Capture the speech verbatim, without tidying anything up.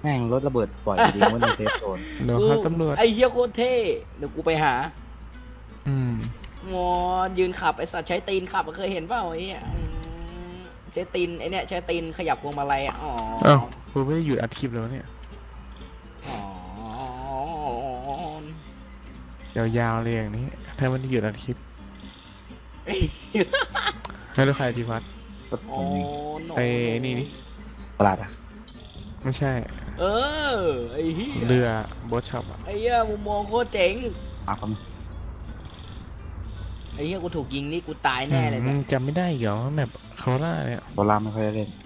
แม่งรถระเบิดปล่อยดีว่าในเซฟโซนเดี๋ยวครับตำรวจไอ้เหี้ยโคตรเท่เดี๋ยวกูไปหาอืมงอยืนขับไอ้สัตว์ใช้ตีนขับเคยเห็นเปล่าไอ้เหี้ยอืมใช้ตีนไอ้เนี่ยใช้ตีนขยับพวงมาลัยอ่ะอ๋ออ้าวกูไม่ได้หยุดอัดคลิปแล้วเนี่ยอ๋อยาวๆเลยอย่างนี้ถ้ามันได้หยุดอัดคลิปเอ้ยให้ลูกใครที่พัดรถผโอ้มนี่หนไปนี่นี่ตลาดอะไม่ใช่เออไอ้เหี้ยเรือโบ๊ทช็อปอ่ะไอ้เหี้ยมุมมองโคตรเจ๋งมาครับไอ้เหี้ยกูถูกยิงนี่กูตายแน่เลยอืเนี่ยมจำไม่ได้อีกเหรอแบบโคราชเนี่ยโบราณไม่ค่อยได้เล่น